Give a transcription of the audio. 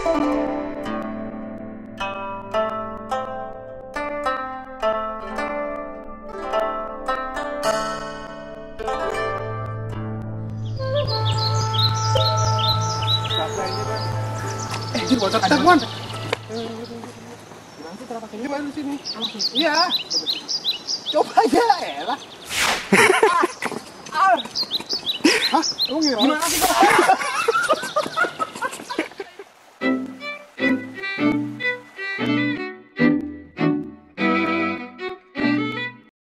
Bocor ada Wan. Nanti terapaknya baru sini. Iya. Coba aja elah. Hah? Gimana sih?